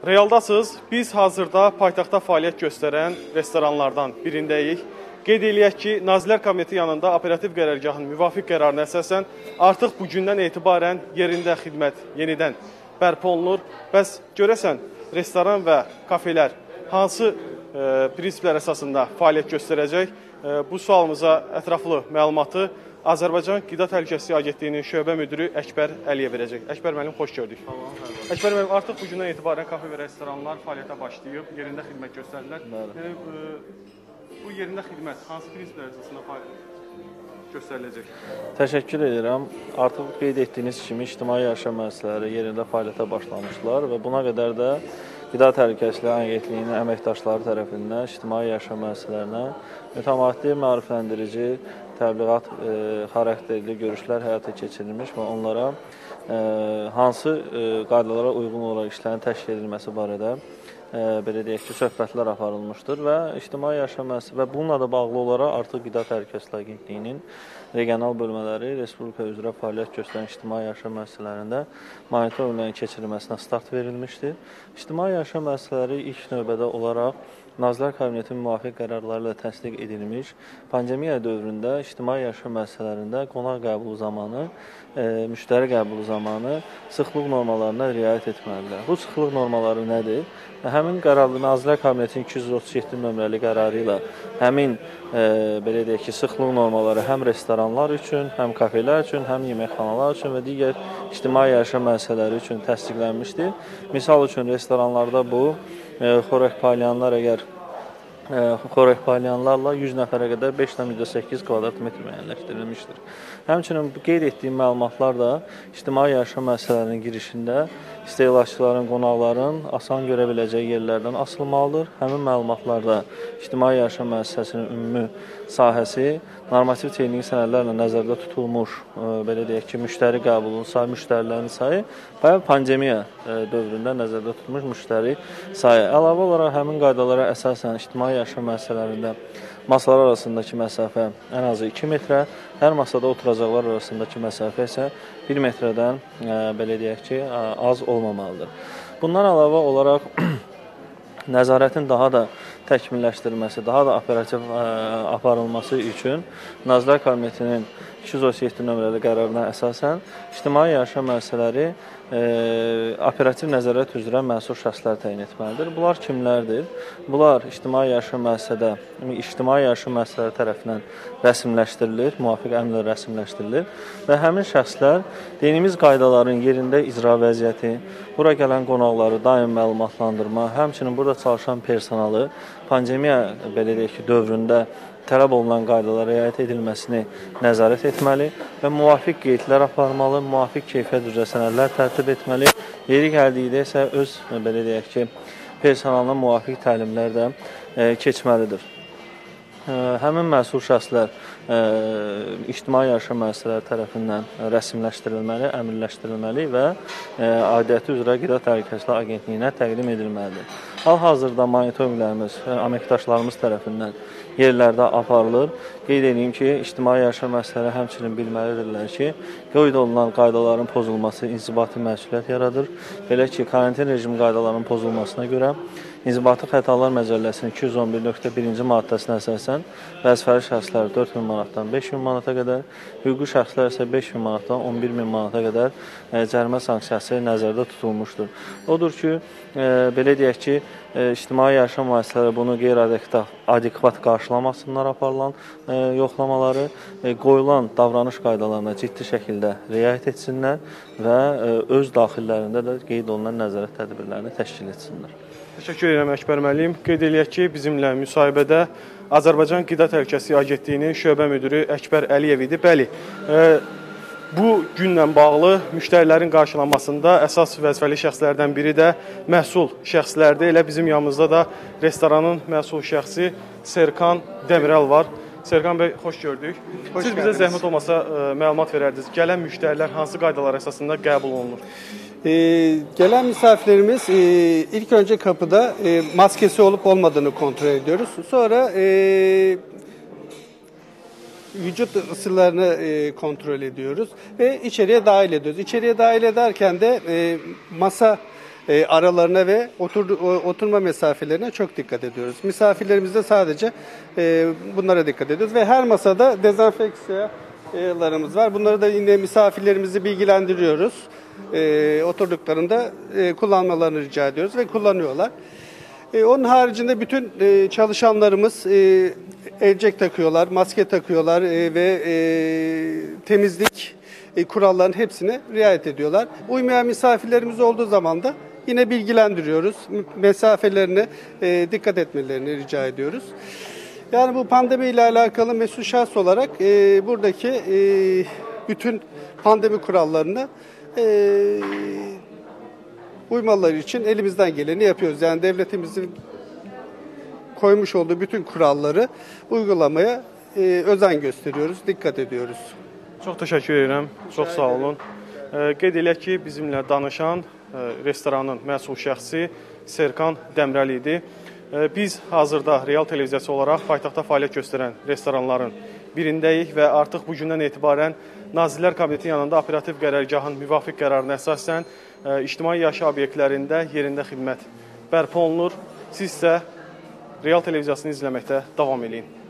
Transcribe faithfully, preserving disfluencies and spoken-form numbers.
Realdasınız. Biz hazırda paytaxtda fəaliyyət göstərən restoranlardan birindəyik. Qeyd eləyək ki, Nazirlər Kabineti yanında operativ qərargahın müvafiq qərarına əsasən artıq bu gündən etibarən yerində xidmət yenidən bərpa olunur. Bəs görəsən, restoran və kafelər hansı e, prinsiplər əsasında fəaliyyət göstərəcək? E, bu sualımıza ətraflı məlumatı Azərbaycan Qida Təhlükəsizliyi Agentliyinin şöbə müdürü Əkbər Əliyev verəcək. Əkbər müəllim, xoş gördük. Əkbər müəllim, artıq bu gündən etibarən kafe və restoranlar fəaliyyətə başlayıb, yerində xidmət göstərdilər. Yəni, e, bu yerində xidmət hansı prinsiplər əsasında fəaliyyət göstəriləcək? Təşəkkür edirəm. Artıq qeyd etdiyiniz kimi ictimai yaşam müəssisələri yerində fəaliyyətə başlamışlar və buna qədər də Qida Təhlükəsizliyi Agentliyinin əməkdaşları tərəfindən ictimai yaşam müəssisələrinə mütəmadi maarifləndirici təbliğat e, xarakterli görüşlər həyata keçirilmiş və onlara e, hansı e, qaydalara uyğun olaraq işlərin təşkil edilməsi barədə e, belə deyək ki, söhbətlər aparılmışdır və ictimai yaşam müəssisələri və bununla da bağlı olaraq artıq Qida Təhlükəsizliyi Agentliyinin regional bölmələri Respublika üzrə fəaliyyət göstərən ictimai yaşam müəssisələrində monitorinqlərin keçirilməsinə start verilmişdir. İctimai yaşam müəssisələri ilk növbədə olaraq Nazirlər Kabinetinin müvafiq qərarları ilə təsdiq edilmiş pandemiya dövründə ictimai yaşam müəssisələrində qonaq qəbulu zamanı, e, müştəri qəbulu zamanı sıxlıq normalarına riayət etməlidirlər. Bu sıxlıq normaları nədir? Həmin qərarlı Nazirlər Kabinetinin iki yüz otuz yeddi nömrəli qərarı ilə həmin e, belə deyək ki, sıxlıq normaları həm restoranlar üçün, həm kafelər üçün, həm yeməkxanalar üçün və digər ictimai yaşam müəssisələri üçün təsdiqlənmişdir. Misal üçün restoranlarda bu e, xörək paylayanlar əgər e, xörək paylayanlarla yüz nəfərə qədər beş nöqtə səkkiz kvadrat metr müəyyənləşdirilmişdir. Həmçinin qeyd etdiyim məlumatlar da ictimai yaşam müəssisələrinin girişində istehlakçıların, qonaqların asan görə biləcəyi yerlərdən asılmalıdır. Həmin məlumatlarda ictimai yaşam müəssisəsinin ümumi sahəsi, normativ texniki sənədlərlə nəzərdə tutulmuş, e, belə deyək ki, müştəri qəbulunun sayı, müştərilərin sayı və pandemiya e, dövründə nəzərdə tutulmuş müştəri sayı. Əlavə olaraq həmin qaydalara əsasən ictimai yaşam müəssisələrində masalar arasındakı məsafə ən azı iki metrə, hər masada oturacaqlar arasındakı məsafə isə bir metrədən e, belə deyək ki, az olmamalıdır. Bundan əlavə olaraq nəzarətin daha da təkmilləşdirilməsi, daha da operativ ə, aparılması üçün Nazirlər Kabinetinin iki yüz otuz yeddi nömrəli qərarına əsasən ictimai yaşam müəssisələri ə, operativ nəzarət üzrə məsul şəxslər təyin etməlidir. Bunlar kimlərdir? Bunlar ictimai yaşam müəssisədə, ictimai yaşam müəssisələri tərəfindən rəsmiləşdirilir, müvafiq əmrlə rəsmiləşdirilir və həmin şəxslər dinimiz qaydaların yerində icra vəziyyəti, bura gələn qonaqları daim məlumatlandırma, həmçinin burada çalışan personalı pandemiya belə deyək ki, dövründə tələb olunan qaydalara riayət edilməsini nəzarət etməli və müvafiq qeydlər aparmalı, müvafiq keyfiyyət üzrə sənədlər tərtib etməli. Yeri gəldikdə isə öz belə deyək ki, personalına müvafiq təlimlər də e, keçməlidir. E, həmin məsul şəxslər e, ictimai yaşam müəssisələri tərəfindən rəsmiləşdirilməli, əmrləşdirilməli və e, aidiyyəti üzrə Qida Təhlükəsizliyi Agentliyinə təqdim edilməlidir. Hal-hazırda monitorinqlərimiz, əməkdaşlarımız tərəfindən yerlərdə aparılır. Qeyd edeyim ki, ictimai yaşam müəssisələri həmçinin bilməlidirlər ki, qeyd olunan qaydaların pozulması inzibati məsuliyyət yaradır. Belə ki, karantin rejimi qaydalarının pozulmasına görə İnzibati Xətalar Məcəlləsinin iki yüz on bir nöqtə birinci maddəsinə əsasən vəzifəli şəxslər dörd min manatdan beş min manata qədər, hüquqi şəxslər isə beş min manatdan on bir min manata qədər e, cərimə sanksiyası nəzərdə tutulmuşdur. Odur ki, e, belə deyək ki, e, ictimai yaşam müəssisələri bunu qeyri-adekvat qarşılamasınlar aparılan e, yoxlamaları, e, qoyulan davranış qaydalarına ciddi şəkildə riayət etsinlər və e, öz daxillərində də qeyd olunan nəzarət tədbirlərini təşkil etsinlər. Təşəkkür edirəm Əkbər müəllim. Qeyd eləyək ki, bizimlə müsahibədə Azərbaycan Qida Təhlükəsizliyi Agentliyinin şöbə müdürü Əkbər Əliyev idi. Bəli, e, bu günlə bağlı müştərilərin qarşılanmasında əsas vəzifəli şəxslərdən biri də məhsul şəxslərdir. Elə bizim yanımızda da restoranın məhsul şəxsi Serkan Demirel var. Serkan bəy, xoş gördük. Hoş Siz bizə zəhmət olmasa e, məlumat verərdiniz. Gələn müştərilər hansı qaydalar əsasında qəbul olunur? Ee, gelen misafirlerimiz e, ilk önce kapıda e, maskesi olup olmadığını kontrol ediyoruz. Sonra e, vücut ısılarını e, kontrol ediyoruz ve içeriye dahil ediyoruz. İçeriye dahil ederken de e, masa e, aralarına ve otur, oturma mesafelerine çok dikkat ediyoruz. Misafirlerimizde sadece e, bunlara dikkat ediyoruz ve her masada dezenfeksiyalarımız var. Bunları da yine misafirlerimizi bilgilendiriyoruz. E, oturduklarında e, kullanmalarını rica ediyoruz ve kullanıyorlar. E, onun haricinde bütün e, çalışanlarımız e, elcek takıyorlar, maske takıyorlar e, ve e, temizlik e, kurallarının hepsine riayet ediyorlar. Uymayan misafirlerimiz olduğu zaman da yine bilgilendiriyoruz. Mesafelerine e, dikkat etmelerini rica ediyoruz. Yani bu pandemi ile alakalı mesul şahs olarak e, buradaki e, bütün pandemi kurallarını e, uymaları için elimizden geleni yapıyoruz. Yani devletimizin koymuş olduğu bütün kuralları uygulamaya e, özen gösteriyoruz, dikkat ediyoruz. Çox təşəkkür edirəm. Çox sağ olun. E, Qeyd eləyək ki, bizimlə danışan e, restoranın məsul şəxsi Serkan Dəmrəli idi. E, Biz hazırda Real televiziyası olaraq paytaxtda fəaliyyət göstərən restoranların birindəyik və artıq bu gündən etibarən Nazirlər Kabineti yanında operativ qərargahın müvafiq qərarına əsasən e, ictimai yaşayış obyektlərində yerində xidmət bərpa olunur. Siz isə Real televiziyasını izləməkdə davam edin.